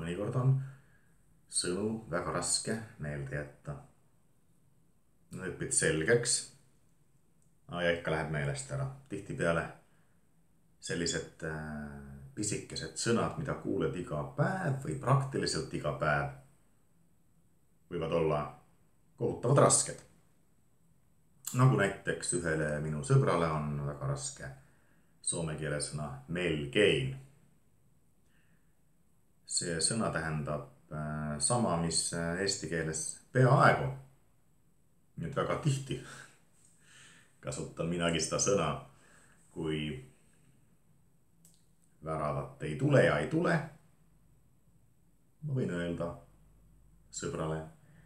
mõnikord on sõnu väga raske meelde jätta. Õpid selgeks, ja ikka läheb meelest ära. Tihtipeale sellised pisikesed sõnad, mida kuuled iga päev või praktiliselt iga päev, võivad olla kohutavad rasked. Nagu näiteks ühele minu sõbrale on väga raske soome keele sõna melkein. See sõna tähendab sama, mis eesti keeles peaaegu. Nüüd väga tihti kasutan minagi seda sõna, kui väravat ei tule ja ei tule. Ma võin öelda sõbrale,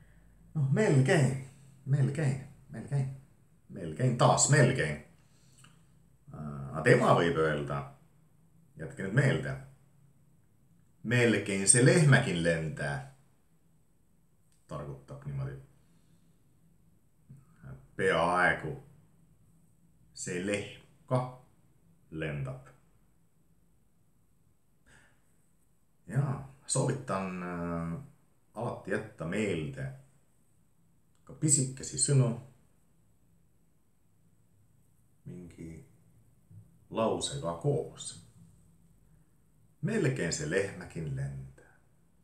melkein, taas melkein. Aga tema võib öelda, jätke nüüd meelde, melkein see lehmäkin lentää. Tarkoittab niimoodi. Peaaegu see lehm ka lendab. Ja soovitan alati jätta meelde ka pisikesi sõnu mingi lausega koos. Melkein se lehmäkin lentää.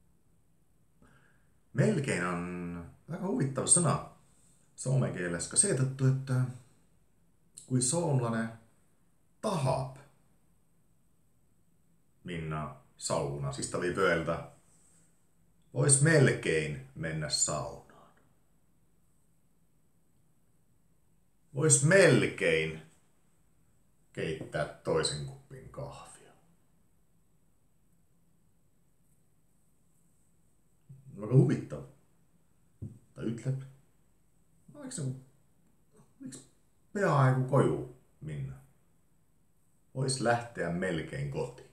Melkein on väga huvitav sõna soome keeles ka seetõttu, et kui soomlane tahab minna sauna, siis ta võib öelda, vois melkein mennä saunaan. Vois melkein keittää toisen kuppin kahvia. Väga huvitav. Ta ütleb, võiks peaaegu koju minna. Vois lähteä melkein kotiin.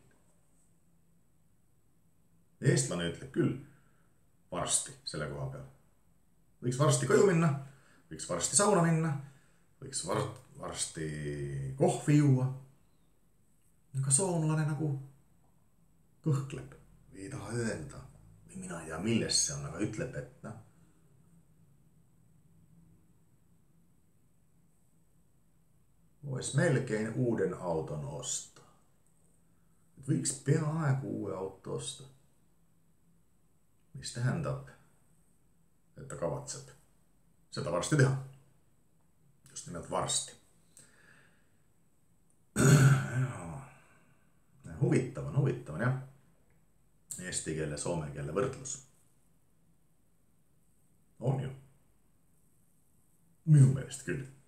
Eestlane ütleb küll varsti selle koha peal. Võiks varsti koju minna, võiks varsti sauna minna, võiks varsti kohvi juua. Aga soomlane nagu kõhkleb või ei taha öelda. Või mina ei tea, milles see on, aga ütleb, et vois melkein uuden auton ostaa. Võiks peaaegu uue auto osta. Mis tähendab, et ta kavatseb seda varsti teha. Just nimelt varsti. Huvitav on jah. Eesti keele, soome keele võrdlus. On ju? Minu meelest küll.